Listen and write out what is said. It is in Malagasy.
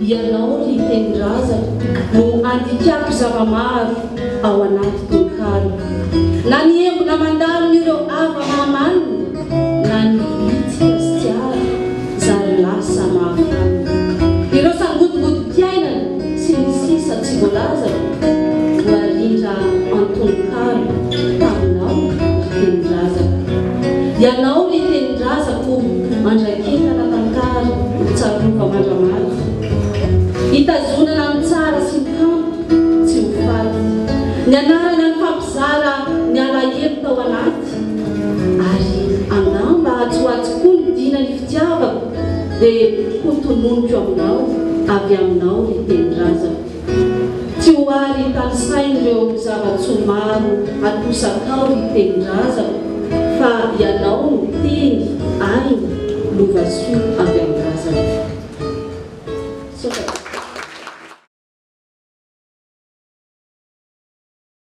ianao ry tenindrazana no andikako zava-maro ao anaty tonkalo na ny embona mandalo ireo ava mamanina na ny bitsika sy tiara zary lasa mahafanina ireo sangotongotom-piainana sy ny sisa tsy voalazana voarindra an-tonkalo taminao ry tenindrazana ianao ry tenindrazako mandraketana tantara tsarova mandramalo hitazonana ny tsara sy ny kanto tsy ho faty ny anarana ny fampizara ny alahelo tao anaty ary anamba atsoatsy koa ny dina ny fitiavako dia ho tononiko aminao avy aminao ry tenindrazana tsy ho ary talisain'ireo zava-tsoa maro atosakao ry tenindrazana fa ianao no teny ainy lovasoa